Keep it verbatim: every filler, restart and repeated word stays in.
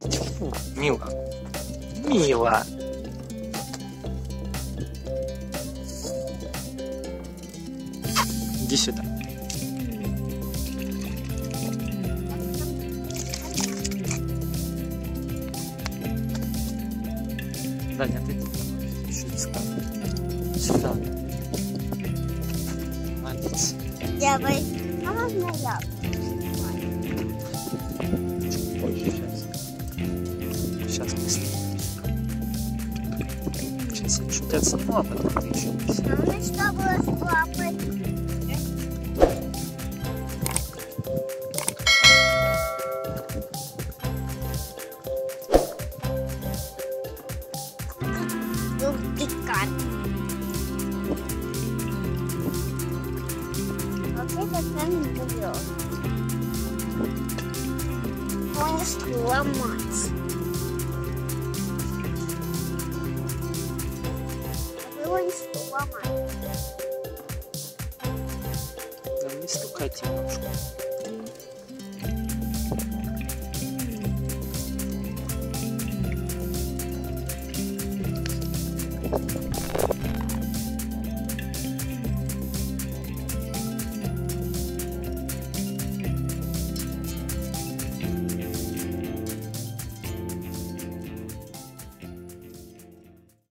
Фу, Мила. Мила. Иди сюда. Даня, ты чуть сказал. Сюда. Молодец. Давай. А можно я? Чуть позже сейчас. Сейчас быстрее. Сейчас я чуть отсну, а потом ты еще не все. А у нас что было с папой? Вот это прям не берет. Его не сломать. Его не сломать. Да не стукайте немножко. Thank you.